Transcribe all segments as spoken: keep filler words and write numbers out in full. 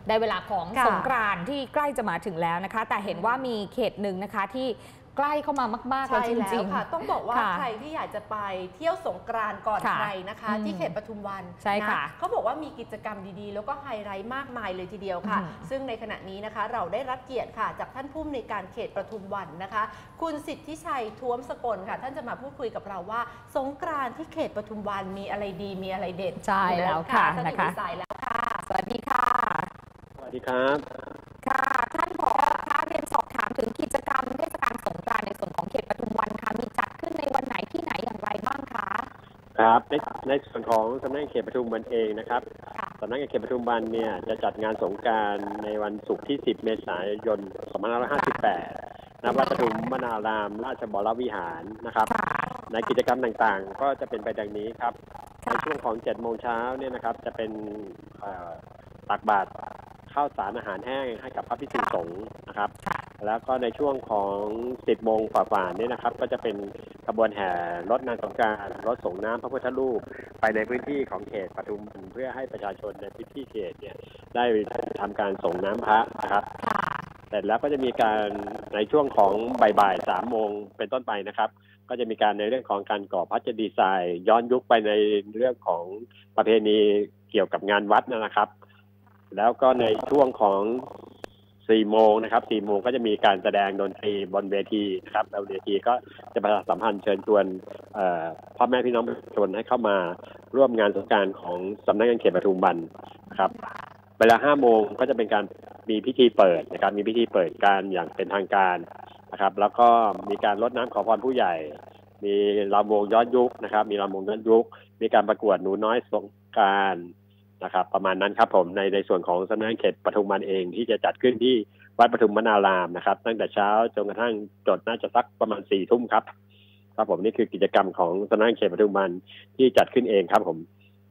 ได้เวลาของสงกรานต์ที่ใกล้จะมาถึงแล้วนะคะแต่เห็นว่ามีเขตหนึ่งนะคะที่ใกล้เข้ามามากๆแล้วจริงๆค่ะต้องบอกว่าใครที่อยากจะไปเที่ยวสงกรานต์ก่อนใครนะคะที่เขตปทุมวันใช่ค่ะเขาบอกว่ามีกิจกรรมดีๆแล้วก็ไฮไลท์มากมายเลยทีเดียวค่ะซึ่งในขณะนี้นะคะเราได้รับเกียรติค่ะจากท่านผู้อำนวยการเขตปทุมวันนะคะคุณสิทธิชัยท้วมสกลค่ะท่านจะมาพูดคุยกับเราว่าสงกรานต์ที่เขตปทุมวันมีอะไรดีมีอะไรเด็ดใช่แล้วค่ะนะคะสายแล้วค่ะสวัสดีค่ะสวัสดีครับค่ะท่านผอ.คะเรียนสอบถามถึงกิจกรรมเทศกาลสงกรานต์ในส่วนของเขตปทุมวันค่ะมีจัดขึ้นในวันไหนที่ไหนอย่างไรบ้างคะครับในในส่วนของสำนักงานเขตปทุมวันเองนะครับสำนักงานเขตปทุมวันเนี่ยจะจัดงานสงกรานต์ในวันศุกร์ที่สิบเมษายนสองพันห้าร้อยห้าสิบแปดณวัดปทุมวนารามราชบรวิหารนะครับในกิจกรรมต่างๆก็จะเป็นไปดังนี้ครับในช่วงของเจ็ดโมงเช้าเนี่ยนะครับจะเป็นตักบาตรข้าวสารอาหารแห้งให้กับพระภิกษุสงฆ์นะครับแล้วก็ในช่วงของสิบโมงฝ่าๆนี่นะครับก็จะเป็นขบวนแห่รถนางสงกรานต์รถส่งน้ำพระพุทธรูปไปในพื้นที่ของเขตปทุมเพื่อให้ประชาชนในพื้นที่เขตเนี่ยได้ทำการส่งน้ำพระนะครับเสร็จแล้วก็จะมีการในช่วงของบ่ายๆสามโมงเป็นต้นไปนะครับก็จะมีการในเรื่องของการก่อพระเจดีย์ทรายย้อนยุคไปในเรื่องของประเพณีเกี่ยวกับงานวัดนะครับแล้วก็ในช่วงของสี่โมงนะครับสี่โมงก็จะมีการแสดงดนตรีบนเวทีนะครับแล้วเวทีก็จะประชาสัมพันธ์เชิญชวนพ่อแม่พี่น้องประชาชนให้เข้ามาร่วมงานสงกรานต์ของสำนักงานเขตปทุมวันนะครับเวลาห้าโมงก็จะเป็นการมีพิธีเปิดนะครับมีพิธีเปิดการอย่างเป็นทางการนะครับแล้วก็มีการรดน้ำขอพรผู้ใหญ่มีรำวงย้อนยุคนะครับมีรำวงย้อนยุคมีการประกวดหนูน้อยสงกรานต์นะครับประมาณนั้นครับผมในในส่วนของสำนักงานเขตปทุมวันเองที่จะจัดขึ้นที่วัดปทุมวนารามนะครับตั้งแต่เช้าจนกระทั่งจดน่าจะสักประมาณสี่ทุ่มครับครับผมนี่คือกิจกรรมของสำนักงานเขตปทุมวันที่จัดขึ้นเองครับผม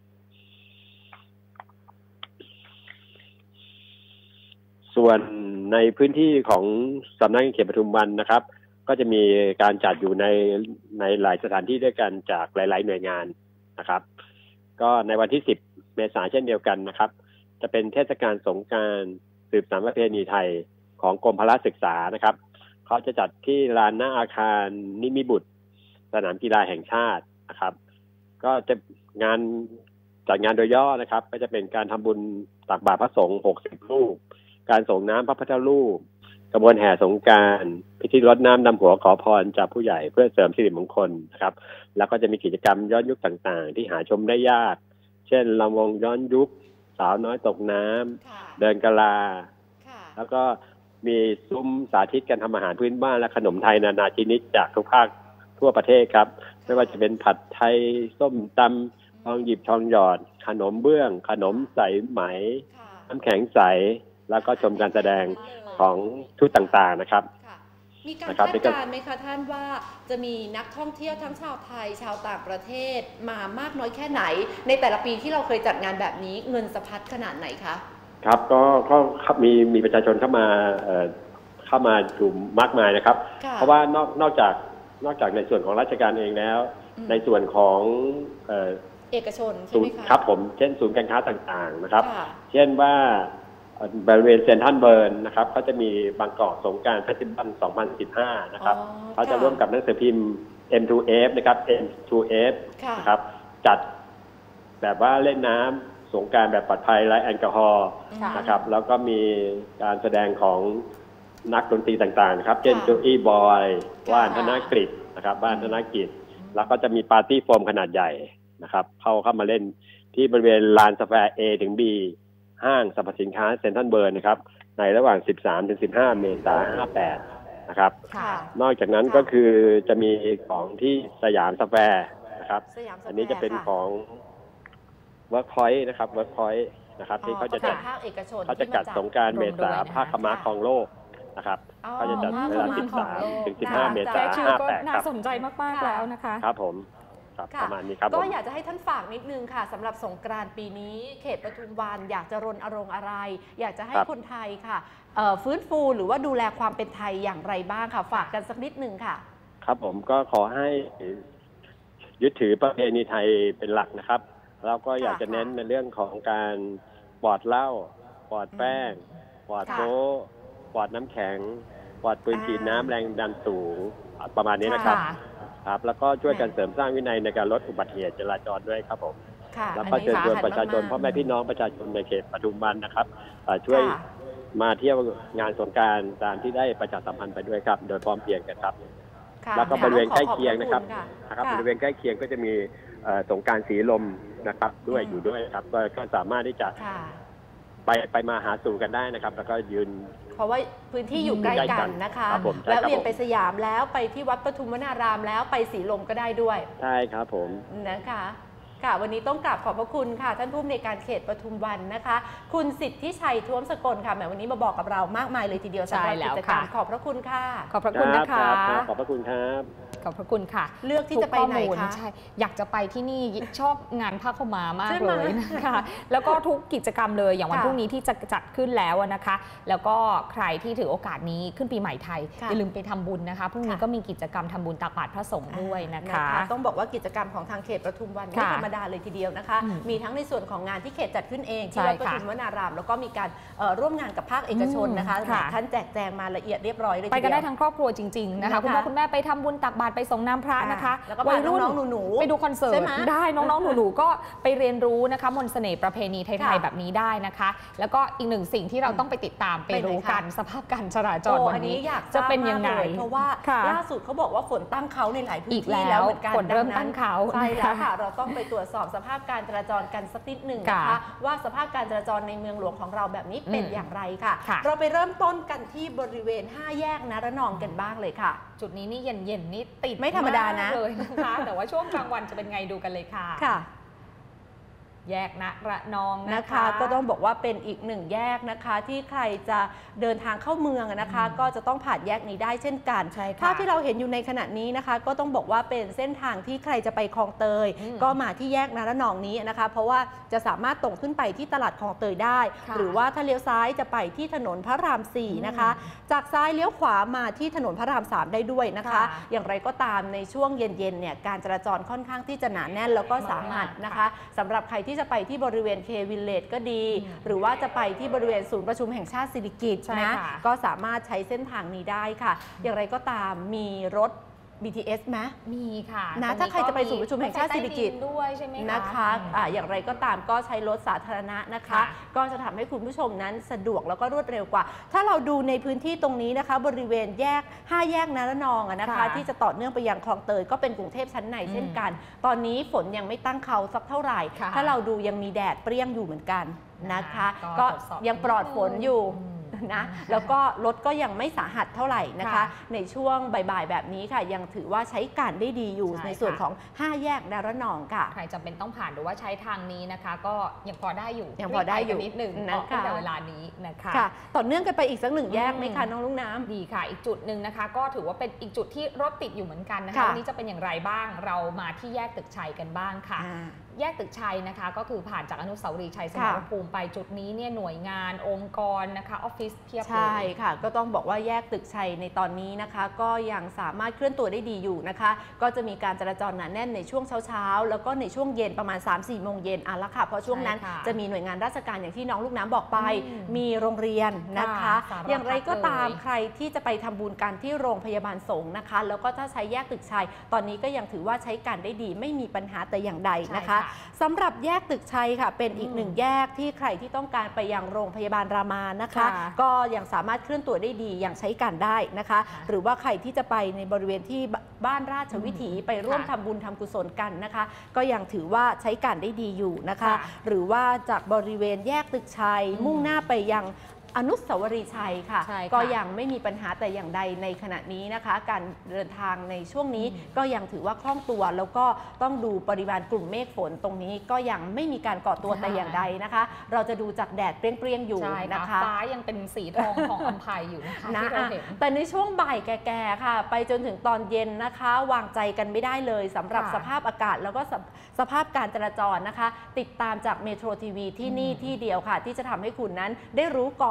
ส่วนในพื้นที่ของสำนักงานเขตปทุมวันนะครับก็จะมีการจัดอยู่ในในหลายสถานที่ด้วยกันจากหลายๆหน่วยงานนะครับก็ในวันที่สิบเมษายนเช่นเดียวกันนะครับจะเป็นเทศกาลสงกรานต์สืบสานประเพณีไทยของกรมพละศึกษานะครับเขาจะจัดที่ลานหน้าอาคารนิมิบุตรสนามกีฬาแห่งชาตินะครับก็จะงานจัดงานโดยย่อนะครับก็จะเป็นการทำบุญตักบาตรพระสงฆ์หกสิบรูปการส่งน้ำพระพุทธรูปกระบวนแห่สงกรานต์พิธีรดน้ำดำหัวขอพรจากผู้ใหญ่เพื่อเสริมสิริมงคลนะครับแล้วก็จะมีกิจกรรมย้อนยุคต่างๆที่หาชมได้ยากเช่นลำวงย้อนยุคสาวน้อยตกน้ำเดินกะลาแล้วก็มีซุ้มสาธิตการทำอาหารพื้นบ้านและขนมไทยนานาชนิดจากทุกภาคทั่วประเทศครับไม่ว่าจะเป็นผัดไทยส้มตำทองหยิบทองหยอดขนมเบื้องขนมใสไหมน้ำแข็งใสแล้วก็ชมการแสดงของชุดต่างๆนะครับมีการคาดการณ์ไหมคะท่านว่าจะมีนักท่องเที่ยวทั้งชาวไทยชาวต่างประเทศมามากน้อยแค่ไหนในแต่ละปีที่เราเคยจัดงานแบบนี้เงินสะพัดขนาดไหนคะครับก็ก็มีมีประชาชนเข้ามาเอ่อเข้ามาอยู่มากมายนะครับเพราะว่านอกนอกจากนอกจากในส่วนของราชการเองแล้วในส่วนของเอ่อเอกชนใช่ไหมคะครับผมเช่นศูนย์การค้าต่างๆนะครับเช่นว่าบริเวณเซ็นทรัลเบิร์นนะครับเขาจะมีบางกอกสงกรานต์เฟสติวัลสองพันสิบห้านะครับเขาจะร่วมกับหนังสือพิมพ์ เอ็ม ทู เอฟ นะครับ เอ็ม ทู เอฟ นะครับจัดแบบว่าเล่นน้ำสงกรานต์แบบปลอดภัยไร้แอลกอฮอล์นะครับแล้วก็มีการแสดงของนักดนตรีต่างๆนะครับเช่นโจอี้บอยว่านธนกฤษนะครับบ้านธนกฤษแล้วก็จะมีปาร์ตี้โฟมขนาดใหญ่นะครับเข้าเข้ามาเล่นที่บริเวณลานสแควร์ A ถึง Bห้างสรรพสินค้าเซ็นทรัลเบิร์นนะครับในระหว่าง สิบสามถึงสิบห้า เมษายน ห้าแปดนะครับนอกจากนั้นก็คือจะมีของที่สยามสแควร์นะครับอันนี้จะเป็นของ Workpoint นะครับ Workpoint นะครับที่เขาจะจัดเขาจะจัดสงกรานต์เมษาผ้าขม้าครองโลกนะครับเขาจะจัดเวลา สิบสามถึงสิบห้า เมษายน ห้าแปดครับน่าสนใจมากๆแล้วนะคะครับผมประมาณนี้ครับก็อยากจะให้ท่านฝากนิดนึงค่ะสำหรับสงกรานต์ปีนี้เขตปทุมวันอยากจะรณรงค์อะไรอยากจะให้คนไทยค่ะฟื้นฟูหรือว่าดูแลความเป็นไทยอย่างไรบ้างค่ะฝากกันสักนิดนึงค่ะครับผมก็ขอให้ยึดถือประเพณีไทยเป็นหลักนะครับแล้วก็อยากจะเน้นในเรื่องของการปลอดเหล้าปลอดแป้งปลอดโป๊ะปลอดน้ำแข็งปลอดปืนฉีดน้ำแรงดันสูงประมาณนี้นะครับครับแล้วก็ช่วยกันเสริมสร้างวินัยในการลดอุบัติเหตุจราจรด้วยครับผมแล้วก็เชิญชวนประชาชนพ่อแม่พี่น้องประชาชนในเขตปทุมวันนะครับช่วยมาเที่ยวงานสงกรานต์ตามที่ได้ประชาสัมพันธ์ไปด้วยครับโดยพร้อมเพรียงกันครับแล้วก็บริเวณใกล้เคียงนะครับนะครับบริเวณใกล้เคียงก็จะมีสงกรานต์สีลมนะครับด้วยอยู่ด้วยครับก็สามารถที่จะไปไปมาหาสู่กันได้นะครับแล้วก็ยืนเพราะว่าพื้นที่อยู่ใกล้กันนะคะแล้วเวียนไปสยามแล้วไปที่วัดปทุมวนารามแล้วไปสีลมก็ได้ด้วยใช่ครับผมนะคะค่ะวันนี้ต้องกราบขอบพระคุณค่ะท่านผู้อำนวยการเขตปทุมวันนะคะคุณสิทธิชัยท้วมสกลค่ะแหมวันนี้มาบอกกับเรามากมายเลยทีเดียวสำหรับกิจกรรมขอบพระคุณค่ะขอบพระคุณนะคะขอบพระคุณครับขอบพระคุณค่ะเลือกที่จะไปไหนคะใช่อยากจะไปที่นี่ชอบงานผ้าขาวม้ามากเลยนะคะแล้วก็ทุกกิจกรรมเลยอย่างวันพรุ่งนี้ที่จะจัดขึ้นแล้วนะคะแล้วก็ใครที่ถือโอกาสนี้ขึ้นปีใหม่ไทยอย่าลืมไปทำบุญนะคะพรุ่งนี้ก็มีกิจกรรมทำบุญตักบาตรพระสงฆ์ด้วยนะคะต้องบอกว่ากิจกรรมของทางเขตปทุมวันไม่ธรรมดาเลยทีเดียวนะคะมีทั้งในส่วนของงานที่เขตจัดขึ้นเองที่วัดปทุมวนารามแล้วก็มีการร่วมงานกับภาคเอกชนนะคะท่านแจกแจงมาละเอียดเรียบร้อยเลยไปกันได้ทั้งครอบครัวจริงๆนะคะคุณพ่อคุณแม่ไปทำบุญตักบาตรไปส่งน้ำพระนะคะวัยรุ่นหนูไปดูคอนเสิร์ตได้น้องๆหนูๆก็ไปเรียนรู้นะคะมนต์เสน่ห์ประเพณีไทยๆแบบนี้ได้นะคะแล้วก็อีกหนึ่งสิ่งที่เราต้องไปติดตามไปรู้กันสภาพการจราจรวันนี้จะเป็นยังไงเพราะว่าล่าสุดเขาบอกว่าฝนตั้งเขาในหลายพื้นที่แล้วเหมือนกันฝนเริ่มตั้งเขาใช่แล้วค่ะเราต้องไปตรวจสอบสภาพการจราจรกันสักนิดหนึ่งนะคะว่าสภาพการจราจรในเมืองหลวงของเราแบบนี้เป็นอย่างไรค่ะเราไปเริ่มต้นกันที่บริเวณห้าแยกนระนองกันบ้างเลยค่ะจุดนี้นี่เย็นๆนี่ติดไม่ธรรมดานะเลยนะคะแต่ว่าช่วงกลางวันจะเป็นไงดูกันเลยค่ะค่ะแยกนระนองนะคะก็ต้องบอกว่าเป็นอีกหนึ่งแยกนะคะที่ใครจะเดินทางเข้าเมืองนะคะก็จะต้องผ่านแยกนี้ได้เช่นกันภาพที่เราเห็นอยู่ในขณะนี้นะคะก็ต้องบอกว่าเป็นเส้นทางที่ใครจะไปคลองเตยก็มาที่แยกนระนองนี้นะคะเพราะว่าจะสามารถตรงขึ้นไปที่ตลาดคลองเตยได้หรือว่าถ้าเลี้ยวซ้ายจะไปที่ถนนพระรามสี่นะคะจากซ้ายเลี้ยวขวามาที่ถนนพระรามสามได้ด้วยนะคะอย่างไรก็ตามในช่วงเย็นๆเนี่ยการจราจรค่อนข้างที่จะหนาแน่นแล้วก็สาหัสนะคะสำหรับใครที่จะไปที่บริเวณเควิลเลจก็ดีหรือว่าจะไปที่บริเวณศูนย์ประชุมแห่งชาติสิริกิติ์นะก็สามารถใช้เส้นทางนี้ได้ค่ะอย่างไรก็ตามมีรถ บี ที เอส ไหมมีค่ะนะถ้าใครจะไปศูนย์ประชุมแห่งชาติสิริกิติ์ด้วยใช่ไหมคะนะคะอ่าอย่างไรก็ตามก็ใช้รถสาธารณะนะคะก็จะทำให้คุณผู้ชมนั้นสะดวกแล้วก็รวดเร็วกว่าถ้าเราดูในพื้นที่ตรงนี้นะคะบริเวณแยกห้าแยกนระนองนะคะที่จะต่อเนื่องไปยังคลองเตยก็เป็นกรุงเทพชั้นในเช่นกันตอนนี้ฝนยังไม่ตั้งเขาสักเท่าไหร่ถ้าเราดูยังมีแดดเปรี้ยงอยู่เหมือนกันนะคะก็ยังปลอดฝนอยู่นะแล้วก็รถก็ยังไม่สาหัสเท่าไหร่นะคะในช่วงบ่ายๆแบบนี้ค่ะยังถือว่าใช้การได้ดีอยู่ในส่วนของห้าแยกนระนองค่ะใครจำเป็นต้องผ่านหรือว่าใช้ทางนี้นะคะก็ยังพอได้อยู่ยังพอได้อยู่นิดหนึ่งนะคะแต่เวลานี้นะคะต่อเนื่องกันไปอีกสักหนึ่งแยกไหมคะน้องลูกน้ำดีค่ะอีกจุดหนึ่งนะคะก็ถือว่าเป็นอีกจุดที่รถติดอยู่เหมือนกันนะคะวันนี้จะเป็นอย่างไรบ้างเรามาที่แยกตึกชัยกันบ้างค่ะแยกตึกชัยนะคะก็คือผ่านจากอนุสาวรีย์ชัยสมรภูมิไปจุดนี้เนี่ยหน่วยงานองค์กรนะคะออฟฟิศเพียบเลยใช่ค่ะก็ต้องบอกว่าแยกตึกชัยในตอนนี้นะคะก็ยังสามารถเคลื่อนตัวได้ดีอยู่นะคะก็จะมีการจราจรหนาแน่นในช่วงเช้าๆแล้วก็ในช่วงเย็นประมาณ สามสี่โมงเย็นอ่ะละค่ะเพราะช่วงนั้นจะมีหน่วยงานราชการอย่างที่น้องลูกน้ำบอกไปมีโรงเรียนนะคะอย่างไรก็ตามใครที่จะไปทำบุญกันที่โรงพยาบาลสงฆ์นะคะแล้วก็ถ้าใช้แยกตึกชัยตอนนี้ก็ยังถือว่าใช้การได้ดีไม่มีปัญหาแต่อย่างใดนะคะสำหรับแยกตึกชัยค่ะเป็นอีกหนึ่งแยกที่ใครที่ต้องการไปยังโรงพยาบาลรามานะคะก็ยังสามารถเคลื่อนตัวได้ดีอย่างใช้การได้นะคะหรือว่าใครที่จะไปในบริเวณที่บ้านราชวิถีไปร่วมทำบุญทำกุศลกันนะคะก็ยังถือว่าใช้การได้ดีอยู่นะคะหรือว่าจากบริเวณแยกตึกชัยมุ่งหน้าไปยังอนุสาวรีย์ชัยค่ะก็ยังไม่มีปัญหาแต่อย่างใดในขณะนี้นะคะการเดินทางในช่วงนี้ก็ยังถือว่าคล่องตัวแล้วก็ต้องดูปริมาณกลุ่มเมฆฝนตรงนี้ก็ยังไม่มีการก่อตัวแต่อย่างใดนะคะเราจะดูจากแดดเปรี้ยงๆอยู่นะคะฟ้ายังเป็นสีทองของอัมภัยอยู่นะคะที่เราเห็นแต่ในช่วงบ่ายแก่ๆค่ะไปจนถึงตอนเย็นนะคะวางใจกันไม่ได้เลยสำหรับสภาพอากาศแล้วก็สภาพการจราจรนะคะติดตามจากเมโทรทีวีที่นี่ที่เดียวค่ะที่จะทำให้คุณนั้นได้รู้ก่อน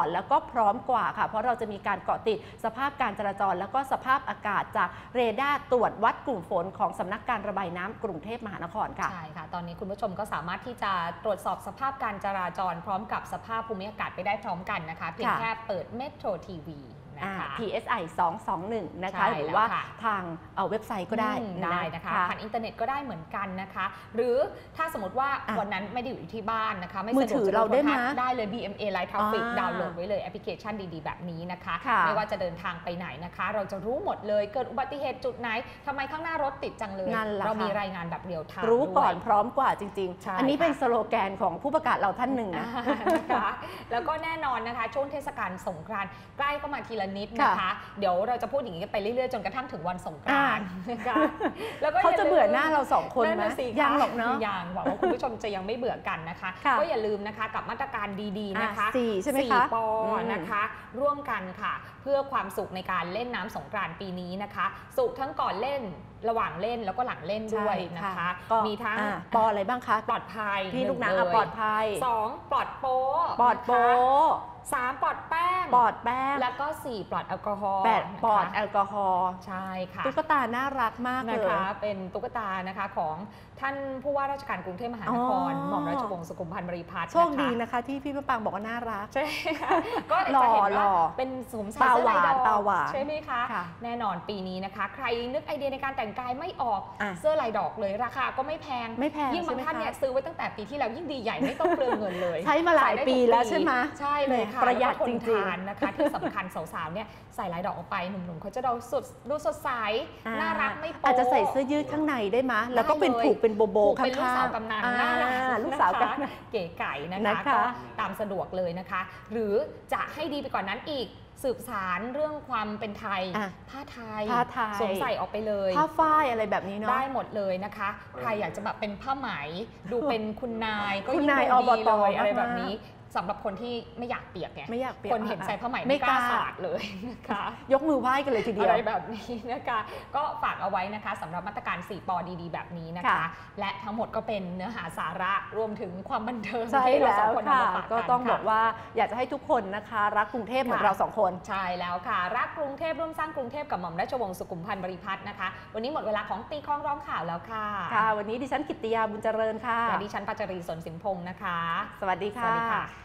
แล้วก็พร้อมกว่าค่ะเพราะเราจะมีการเกาะติดสภาพการจราจรแล้วก็สภาพอากาศจากเรดาร์ตรวจวัดกลุ่มฝนของสำนักการระบายน้ำกรุงเทพมหานครค่ะใช่ค่ะตอนนี้คุณผู้ชมก็สามารถที่จะตรวจสอบสภาพการจราจรพร้อมกับสภาพภูมิอากาศไปได้พร้อมกันนะคะเพียงแค่เปิดเมโทรทีวีนะคะพี เอส ไอ สองสองหนึ่งนะคะหรือว่าทางเว็บไซต์ก็ได้ได้นะคะผ่านอินเทอร์เน็ตก็ได้เหมือนกันนะคะหรือถ้าสมมติว่าวันนั้นไม่ได้อยู่ที่บ้านนะคะไม่สะดวกจะดูโทรทัศน์ได้เลย บี เอ็ม เอ Live Traffic ดาวน์โหลดไว้เลยแอปพลิเคชันดีๆแบบนี้นะคะไม่ว่าจะเดินทางไปไหนนะคะเราจะรู้หมดเลยเกิดอุบัติเหตุจุดไหนทำไมข้างหน้ารถติดจังเลยเรามีรายงานแบบเรียลไทม์รู้ก่อนพร้อมกว่าจริงๆอันนี้เป็นสโลแกนของผู้ประกาศเราท่านหนึ่งนะแล้วก็แน่นอนนะคะช่วงเทศกาลสงกรานต์ใกล้เข้ามาทีละนิดนะคะเดี๋ยวเราจะพูดอย่างนี้ไปเรื่อยๆจนกระทั่งถึงวันสงกรานต์นะคะแล้วก็เขาจะเบื่อหน้าเราสองคนไหมยังหรอกเนาะยังหวังว่าคุณผู้ชมจะยังไม่เบื่อกันนะคะก็อย่าลืมนะคะกับมาตรการดีๆนะคะสี่ใช่ไหมคะสี่ปอนะคะร่วมกันค่ะเพื่อความสุขในการเล่นน้ำสงกรานต์ปีนี้นะคะสุขทั้งก่อนเล่นระหว่างเล่นแล้วก็หลังเล่นด้วยนะคะมีทั้งปออะไรบ้างคะปลอดภัยพี่ลูกน้ำปลอดภัยสองปลอดโป๊ปลอดโป๊สามปลอดแป้งปลอดแป้งแล้วก็สี่ปลอดแอลกอฮอล์แปดปลอดแอลกอฮอล์ใช่ค่ะตุ๊กตาน่ารักมากเลยนะคะเป็นตุ๊กตานะคะของท่านผู้ว่าราชการกรุงเทพมหานครหม่อมราชวงศ์สุขุมพันธ์บริพัตรโชคดีนะคะที่พี่มะปางบอกว่าน่ารักใช่ก็หล่อหล่อเป็นสวมใส่เสื้อลายดอกใช่ไหมคะแน่นอนปีนี้นะคะใครนึกไอเดียในการแต่งกายไม่ออกเสื้อลายดอกเลยราคาก็ไม่แพงไม่แพงยิ่งบางท่านเนี่ยซื้อไว้ตั้งแต่ปีที่แล้วยิ่งดีใหญ่ไม่ต้องเปลืองเงินเลยใช้มาหลายปีแล้วใช่ไหมใช่เลยค่ะประหยัดจริงๆนะคะที่สำคัญสาวๆเนี่ยใส่ลายดอกออกไปหนุ่มๆเขาจะดูสดดูสดใสน่ารักไม่โป๊ะอาจจะใส่เสื้อยืดข้างในได้ไหมแล้วก็เป็นผูกเป็นโบโบข้างๆเป็นลูกสาวกำนันน่ารักลูกสาวกำนันเก๋ไก่นะคะก็ตามสะดวกเลยนะคะหรือจะให้ดีไปกว่านั้นอีกสืบสารเรื่องความเป็นไทยผ้าไทยสวมใส่ออกไปเลยผ้าฝ้ายอะไรแบบนี้เนาะได้หมดเลยนะคะใครอยากจะแบบเป็นผ้าไหมดูเป็นคุณนายก็ยิ่งดีเลยอะไรแบบนี้สำหรับคนที่ไม่อยากเปียกไงไม่อยากเปียกคนเห็นใส่ผ้าไหมไม่กล้าสาดเลยนะคะยกมือไหว้กันเลยทีเดียวอะไรแบบนี้นะคะก็ฝากเอาไว้นะคะสำหรับมาตรการสี่ปอดีๆแบบนี้นะคะและทั้งหมดก็เป็นเนื้อหาสาระรวมถึงความบันเทิงที่เราสองคนนำมาฝากกันก็ต้องบอกว่าอยากจะให้ทุกคนนะคะรักกรุงเทพเหมือนเราสองคนใช่แล้วค่ะรักกรุงเทพร่วมสร้างกรุงเทพกับหม่อมราชวงศ์สุขุมพันธ์บริพัตรนะคะวันนี้หมดเวลาของตีคล้องร้องข่าวแล้วค่ะค่ะวันนี้ดิฉันกิตติยาบุญเจริญค่ะและดิฉันปัจจรีสนสินพงศ์นะคะสวัสดีค่ะสวัสดีค่ะ